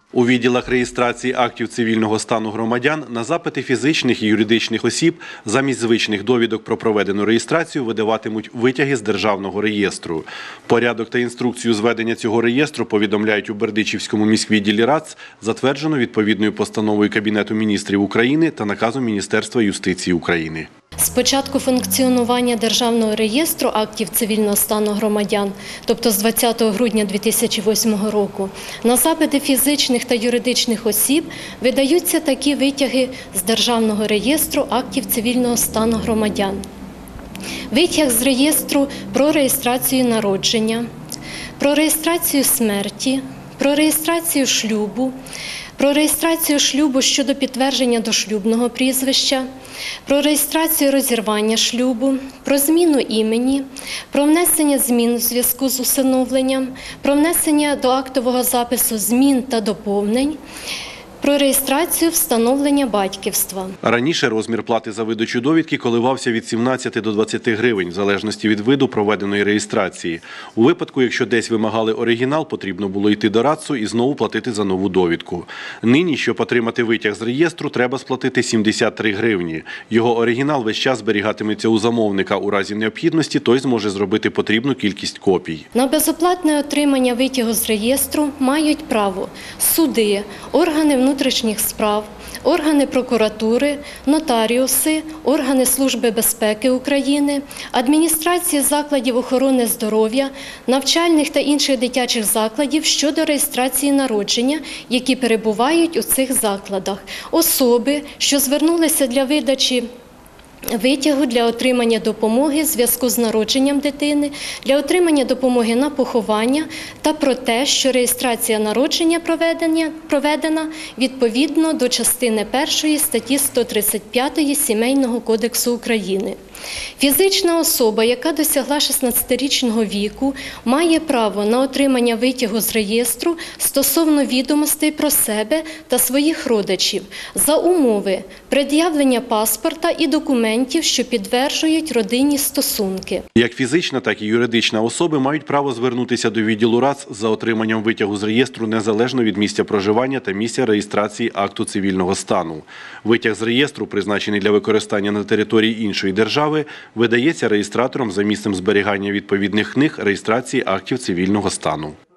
У відділах реєстрації актів цивільного стану громадян на запити фізичних і юридичних осіб замість звичних довідок про проведену реєстрацію видаватимуть витяги з державного реєстру. Порядок та інструкцію зведення цього реєстру повідомляють у Бердичівському міськвідділі РАЦ, затверджено відповідною постановою Кабінету міністрів України та наказом Міністерства юстиції України. З початку функціонування Державного реєстру актів цивільного стану громадян, тобто з 20 грудня 2008 року, на запити фізичних та юридичних осіб видаються такі витяги з Державного реєстру актів цивільного стану громадян. Витяг з реєстру про реєстрацію народження, про реєстрацію смерті, про реєстрацію шлюбу, про реєстрацію шлюбу щодо підтвердження дошлюбного прізвища, про реєстрацію розірвання шлюбу, про зміну імені, про внесення змін у зв'язку з усиновленням, про внесення до актового запису змін та доповнень, про реєстрацію встановлення батьківства. Раніше розмір плати за видачу довідки коливався від 17 до 20 гривень, в залежності від виду проведеної реєстрації. У випадку, якщо десь вимагали оригінал, потрібно було йти до РАЦу і знову платити за нову довідку. Нині, щоб отримати витяг з реєстру, треба сплатити 73 гривні. Його оригінал весь час зберігатиметься у замовника. У разі необхідності той зможе зробити потрібну кількість копій. На безоплатне отримання витягу з реєстру мають право суди, органи внутрішніх справ, органи прокуратури, нотаріуси, органи Служби безпеки України, адміністрації закладів охорони здоров'я, навчальних та інших дитячих закладів щодо реєстрації народження, які перебувають у цих закладах, особи, що звернулися для видачі витягу для отримання допомоги в зв'язку з народженням дитини, для отримання допомоги на поховання та про те, що реєстрація народження проведена відповідно до частини 1 статті 135 Сімейного кодексу України. Фізична особа, яка досягла 16-річного віку, має право на отримання витягу з реєстру стосовно відомостей про себе та своїх родичів за умови пред'явлення паспорта і документів, що підтверджують родинні стосунки. Як фізична, так і юридична особи мають право звернутися до відділу РАЦ за отриманням витягу з реєстру незалежно від місця проживання та місця реєстрації акту цивільного стану. Витяг з реєстру, призначений для використання на території іншої держави, видається реєстратором за місцем зберігання відповідних книг реєстрації актів цивільного стану.